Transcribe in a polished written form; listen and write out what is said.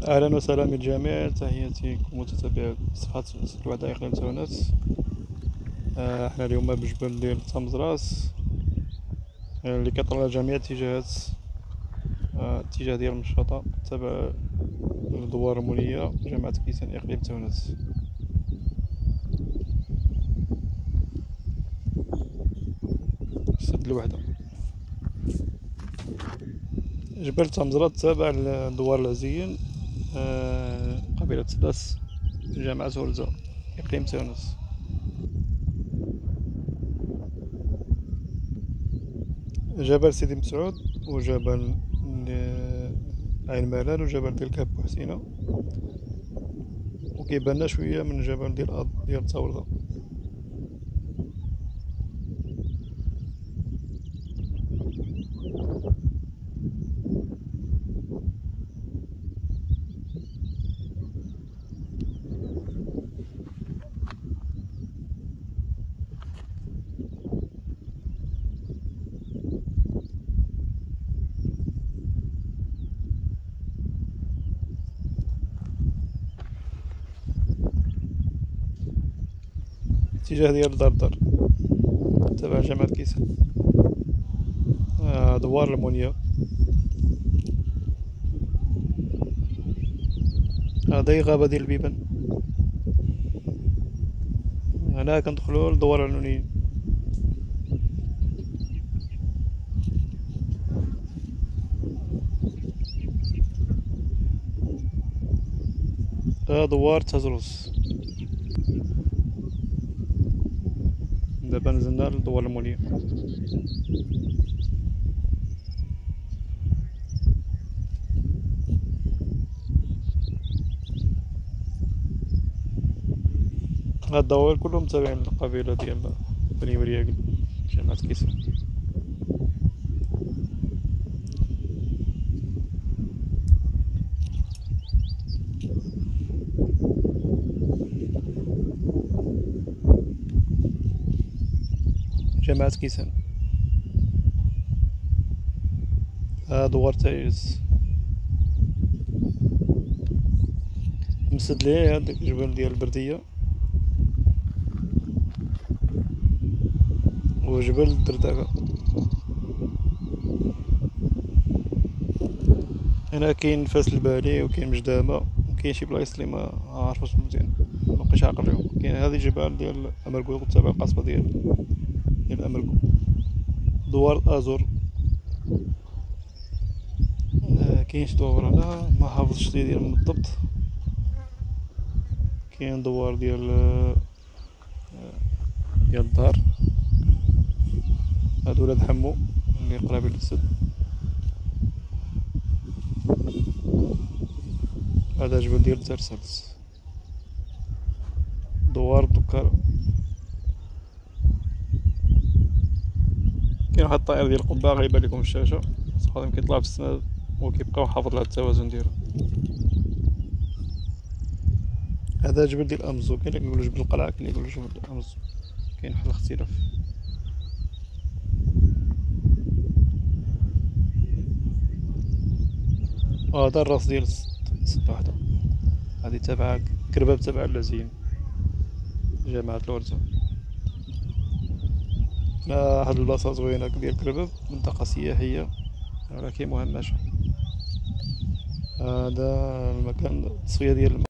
أهلا وسهلا بالجميع، تحياتي متتبعي صفحة الوعد إقليم تونس. احنا اليوم بجبل ديال تمزراس اللي كيطل جميع اتجاهات، اتجاه ديال المشفطة تبع الدوار المولية جامعة كيسان إقليم تونس. سد الوحدة. جبل تمزرات تابع لدوار العزيين، قبيلة سداس، جامعة ولزة، إقليم تونس. جبل سيدي مسعود وجبل عين ملال وجبل ديال كاب بوحسينة، وكيبان شوية من جبل ديال تاورده. اتجاه ديال دردر تبع جامعة كيسان، دوار المنيا. هذه غابة ديال البيبان. هنا كندخلو لدوار العنونيين. دوار تزروس. دابا نزلنا لدوار المنيا. هاد الدوائر كلهم تابعين للقبيلة ديال بني ورياقل، جامعة كيسان. جامعة كيسان. دوار تعيز. مسد ليه هاد الجبل ديال البردية وجبل الدردقة. هنا كاين فاس البالي وكاين مجدامة وكاين شي بلايص اللي ما عارفوش مزيان، مبقيتش عاقل عليهم. كاين هذه جبال ديال امركو تابع القصبة ديال امركو. دوار ازور. كاين شي دوار هنا ما حافظش ديالهم بالضبط. كاين دوار ديال الدار، هادو ولاد حمو اللي قرابين للسد. هذا جبل ديال ترسلس. دوار الدكار. كاين واحد الطائر ديال القبة غايبان لكم في الشاشة، خاطر كيطلع في السماء وكيبقى محافظ على التوازن ديالو. هذا جبل ديال امزو، كاين اللي كيقولو جبل القلعة، كاين اللي يقولو جبل امزو، كاين واحد الاختلاف. وهذا الراس ديال سد وحدة، هادي تابعة كرباب تابعة للعزيين، جامعة الورزة. هاد البلاصة زوينة ديال كرباب، منطقة سياحية ولكن مهمشة. هذا المكان التصفية ديال الماء.